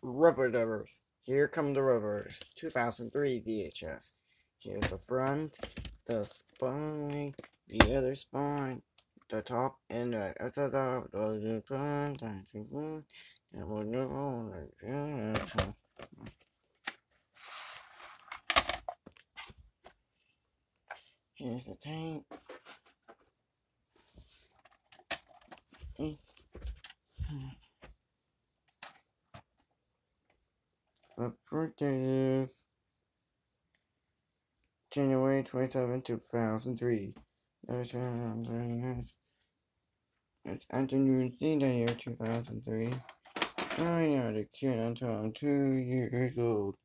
Rubbadubbers. Here come the Rubbadubbers. 2003 VHS. Here's the front, the spine, the other spine, the top, and the other top. Here's the tank. The birthday is January 27, 2003. It's afternoon the year 2003. I had a kid until I'm 2 years old.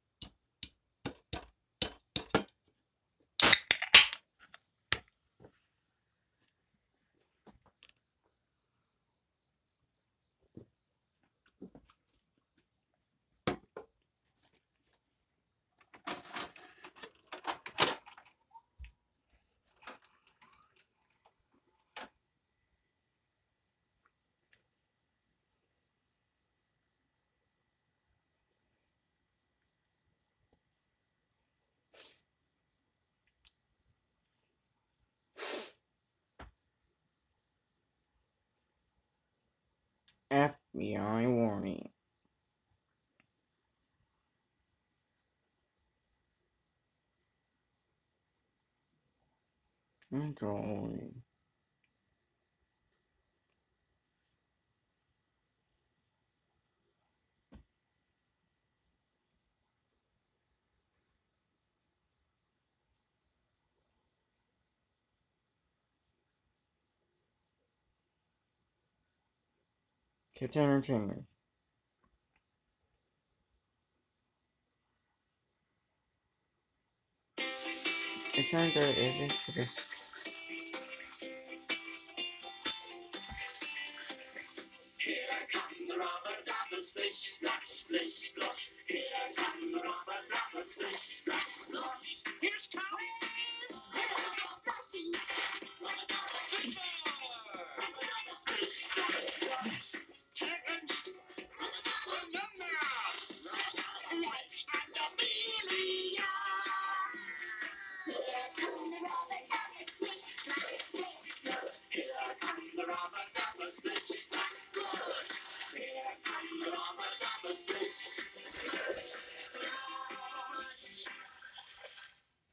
FBI warning. Controlling. Kids Entertainment. It's under this. Here come the Rubbadubbers, splish, splash, splish, splosh. Here come the Rubbadubbers, splish,